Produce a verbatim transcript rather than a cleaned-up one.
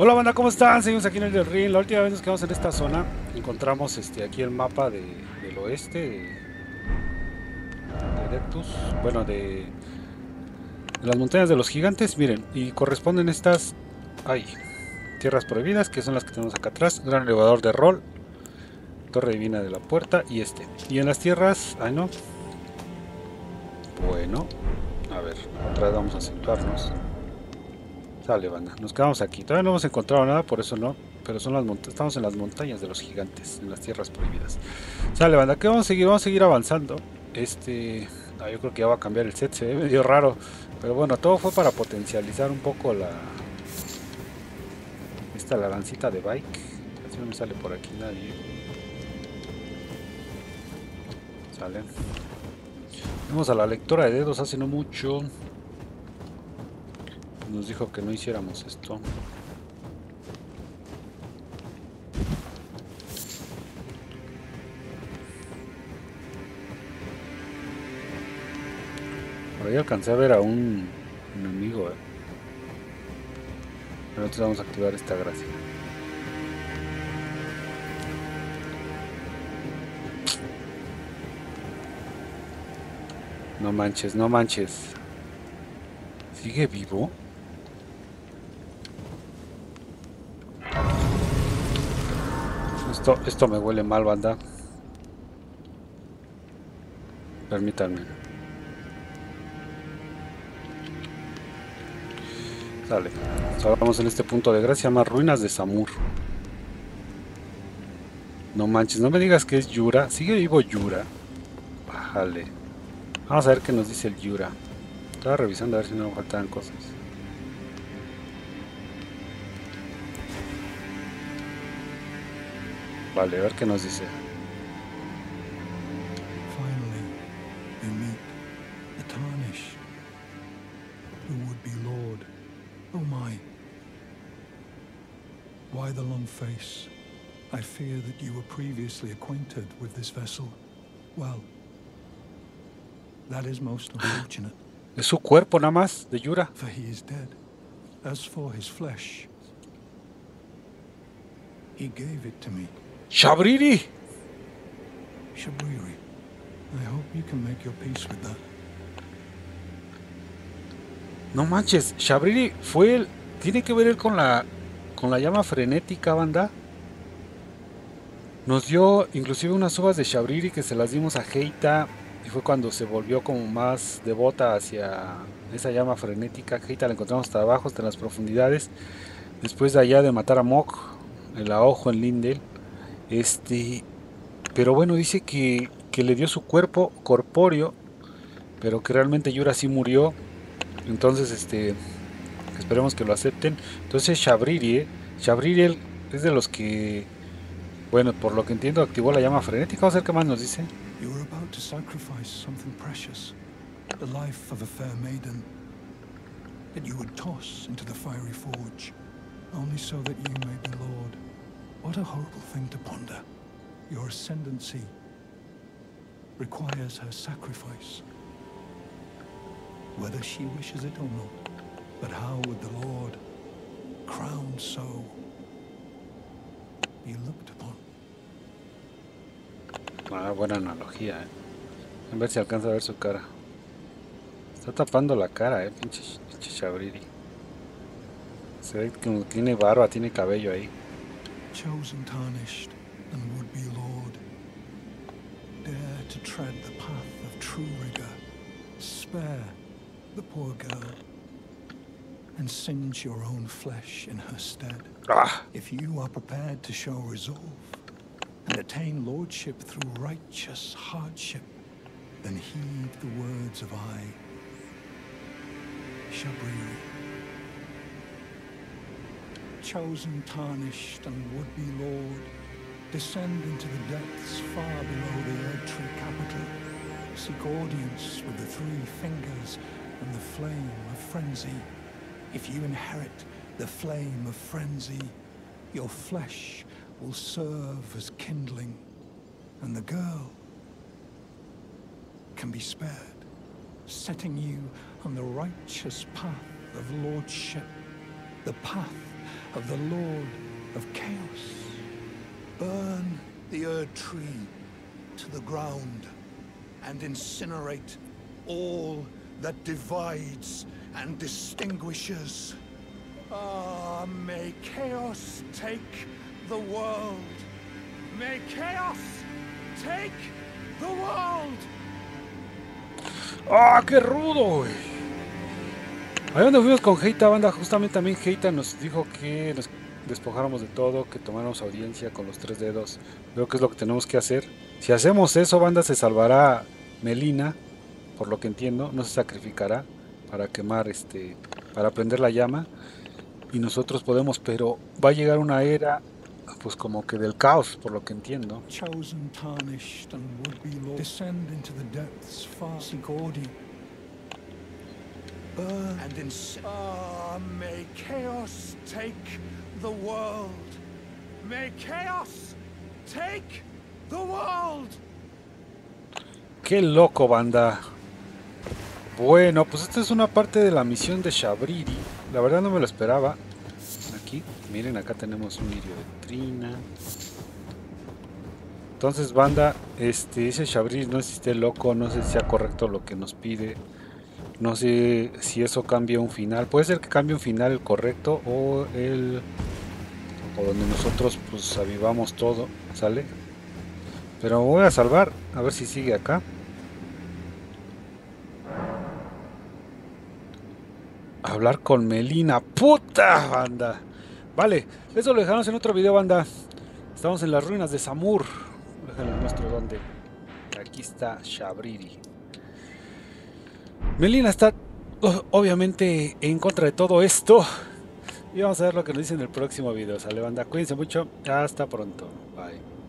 Hola banda, ¿cómo están? Seguimos aquí en el del Ring. La última vez nos quedamos en esta zona. Encontramos este aquí el mapa de, del oeste de, de Dectus. Bueno, de, de las montañas de los gigantes. Miren, y corresponden estas. Ay, tierras prohibidas, que son las que tenemos acá atrás. Gran elevador de rol. Torre divina de la puerta y este. Y en las tierras. Ay, no. Bueno, a ver, otra vez vamos a situarnos. Sale, banda. Nos quedamos aquí. Todavía no hemos encontrado nada, por eso no. Pero son las montañas. Estamos en las montañas de los gigantes, en las tierras prohibidas. Sale, banda. ¿Qué vamos a seguir? Vamos a seguir avanzando. Este. Ah, yo creo que ya va a cambiar el set. Se ve medio raro. Pero bueno, todo fue para potencializar un poco la. Esta la lancita de bike. Casi no me sale por aquí nadie. Sale. Vamos a la lectora de dedos hace no mucho. Nos dijo que no hiciéramos esto. Por ahí alcancé a ver a un, un amigo. Eh. Pero entonces vamos a activar esta gracia. No manches, no manches. ¿Sigue vivo? Esto, esto me huele mal, banda. Permítanme. Sale. Ahora vamos en este punto de gracia, más ruinas de Samur. No manches, no me digas que es Yura. ¿Sigue vivo Yura? Bájale. Vamos a ver qué nos dice el Yura. Estaba revisando a ver si no me faltaban cosas. Vale, a ver qué nos dice. Finally, you meet the Tarnished, who would be Lord. Oh my. Why the long face? I fear that you were previously acquainted with this vessel. Well, that is most unfortunate. Es su cuerpo nada más, de Yura. For he is dead. As for his flesh, he gave it to me. ¡Shabriri! Shabriri, I hope you can make your peace with that. No manches, Shabriri fue el... ¿Tiene que ver él con la... con la llama frenética, banda? Nos dio inclusive unas uvas de Shabriri que se las dimos a Heita. Y fue cuando se volvió como más devota hacia esa llama frenética. Heita la encontramos hasta abajo, hasta en las profundidades. Después de allá de matar a Mok, el Aojo en Lindel. Este... Pero bueno, dice que, que le dio su cuerpo corpóreo. Pero que realmente Yura sí murió. Entonces, este... esperemos que lo acepten. Entonces Shabriri, ¿eh? Shabriri es de los que... Bueno, por lo que entiendo, activó la llama frenética. Vamos a ver qué más nos dice. You were about to sacrifice something precious, the life of a fair maiden, that you would toss into the fiery forge, only so that you may be Lord. What a horrible thing to ponder. Your ascendancy requires her sacrifice, whether she wishes it or not. But how would the Lord, crowned so, be looked upon? Ah, buena analogía, eh. A ver si alcanza a ver su cara. Está tapando la cara, eh, pinche, pinche Shabriri. Se ve que tiene barba, tiene cabello ahí. Chosen, tarnished, and would-be Lord, dare to tread the path of true rigor. Spare the poor girl, and singe your own flesh in her stead. Ah. If you are prepared to show resolve, and attain lordship through righteous hardship, then heed the words of I, Shabriri. Chosen, tarnished, and would-be Lord, descend into the depths far below the Erdtree capital. Seek audience with the three fingers and the flame of frenzy. If you inherit the flame of frenzy, your flesh will serve as kindling, and the girl can be spared, setting you on the righteous path of lordship, the path of the Lord of Chaos. Burn the Erd Tree to the ground and incinerate all that divides and distinguishes. Ah, may chaos take the world. May chaos take the world. ¡Ah, qué rudo, güey! Ahí donde fuimos con Heita, banda, justamente también Heita nos dijo que nos despojáramos de todo, que tomáramos audiencia con los tres dedos. Creo que es lo que tenemos que hacer. Si hacemos eso, banda, se salvará Melina, por lo que entiendo, no se sacrificará para quemar, este, para prender la llama. Y nosotros podemos, pero va a llegar una era, pues como que del caos, por lo que entiendo. Chosen, tarnished, and would-be Lord, descend into the depths far Sigordian. Burn and inc- Ah, may chaos take the world. May chaos take the world. Qué loco, banda. Bueno, pues esta es una parte de la misión de Shabriri. La verdad no me lo esperaba. Aquí, miren, acá tenemos un lirio de trina. Entonces, banda, este, ese Shabriri no sé si esté loco, no sé si sea correcto lo que nos pide. No sé si eso cambia un final. Puede ser que cambie un final el correcto o el... o donde nosotros pues avivamos todo, ¿sale? Pero me voy a salvar, a ver si sigue acá. Hablar con Melina, puta banda. Vale, eso lo dejamos en otro video, banda. Estamos en las ruinas de Samur. Déjenles muestro dónde. Aquí está Shabriri. Melina está obviamente en contra de todo esto. Y vamos a ver lo que nos dice en el próximo video. Sale, banda, cuídense mucho. Hasta pronto. Bye.